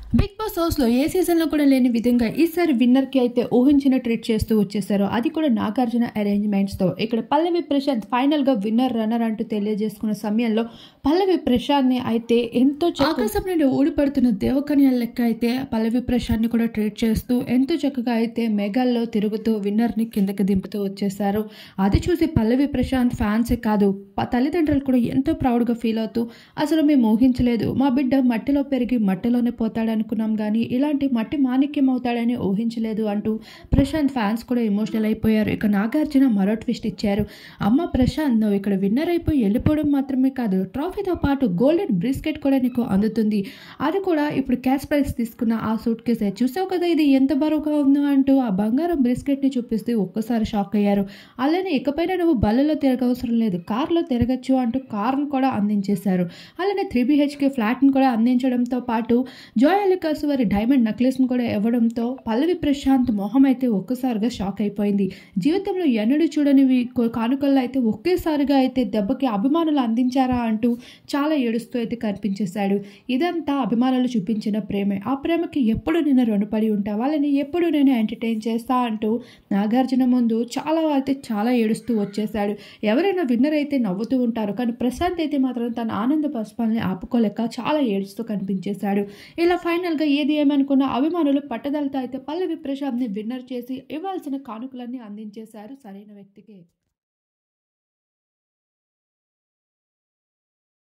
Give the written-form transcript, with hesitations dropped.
Big boss హౌస్లో ఏ సీజన్లో కూడా లేని విధంగా ఈసారి విన్నర్కి అయితే ఊహించిన ట్రీట్ చేస్తూ వచ్చేసారు. అది కూడా నాగార్జున అరేంజ్మెంట్స్తో. ఇక్కడ పల్లవి ప్రశాంత్ ఫైనల్గా విన్నర్ రన్నర్ అంటూ తెలియజేసుకున్న సమయంలో పల్లవి ప్రశాంత్ని అయితే ఎంతో ఆకాశం నుండి ఊడిపడుతున్న దేవకన్య లెక్క అయితే పల్లవి ప్రశాంత్ని కూడా ట్రీట్ చేస్తూ ఎంతో చక్కగా అయితే మెగాల్లో తిరుగుతూ విన్నర్ని కిందకి దింపుతూ వచ్చేసారు. అది చూసి పల్లవి ప్రశాంత్ ఫ్యాన్సే కాదు తల్లిదండ్రులు కూడా ఎంతో ప్రౌడ్గా ఫీల్ అవుతూ అసలు మేము ఊహించలేదు, మా బిడ్డ మట్టిలో పెరిగి మట్టిలోనే పోతాడని అనుకున్నాం కానీ ఇలాంటి మట్టి మాణిక్యం అవుతాడని ఊహించలేదు అంటూ ప్రశాంత్ ఫ్యాన్స్ కూడా ఎమోషనల్ అయిపోయారు. ఇక నాగార్జున మరో ట్విస్ట్ ఇచ్చారు. అమ్మ ప్రశాంత్, నువ్వు ఇక్కడ విన్నర్ అయిపోయి వెళ్ళిపోవడం మాత్రమే కాదు, ట్రాఫీతో పాటు గోల్డెన్ బ్రిస్కెట్ కూడా నీకు అందుతుంది. అది కూడా ఇప్పుడు క్యాష్ ప్రైజ్ తీసుకున్న ఆ సూట్ కేసే. చూసావు కదా ఇది ఎంత బరువుగా ఉందో అంటూ ఆ బంగారం బ్రిస్కెట్ని చూపిస్తూ ఒక్కసారి షాక్ అయ్యారు. అలానే ఇకపైన నువ్వు బల్లలో తిరగవసరం లేదు, కార్లో తిరగచ్చు అంటూ కార్ను కూడా అందించేశారు. అలానే 3BHK ఫ్లాట్ని కూడా అందించడంతో పాటు జోయ్ అలుకాస్ వారి డైమండ్ నెక్లెస్ను కూడా ఇవ్వడంతో పల్లవి ప్రశాంత్ మొహం అయితే ఒక్కసారిగా షాక్ అయిపోయింది. జీవితంలో ఎన్నడూ చూడనివి కానుకల్లో అయితే ఒకేసారిగా అయితే దెబ్బకి అభిమానులు అందించారా అంటూ చాలా ఏడుస్తూ అయితే కనిపించేశాడు. ఇదంతా అభిమానులు చూపించిన ప్రేమే, ఆ ప్రేమకి ఎప్పుడు నేను రుణపడి ఉంటా, వాళ్ళని ఎప్పుడు నేను ఎంటర్టైన్ చేస్తా అంటూ నాగార్జున ముందు చాలా ఏడుస్తూ వచ్చేశాడు. ఎవరైనా విన్నర్ అయితే నవ్వుతూ ఉంటారు, కానీ ప్రశాంత్ అయితే మాత్రం తన ఆనంద పుష్పాలని ఆపుకోలేక చాలా ఏడుస్తూ కనిపించేశాడు. ఇలా ఫైనల్గా ఏది ఏమనుకున్న అభిమానులు పట్టుదలతో అయితే పల్లవి ప్రశాంత్ని విన్నర్ చేసి ఇవ్వాల్సిన కానుకలన్నీ అందించేశారు సరైన వ్యక్తికి.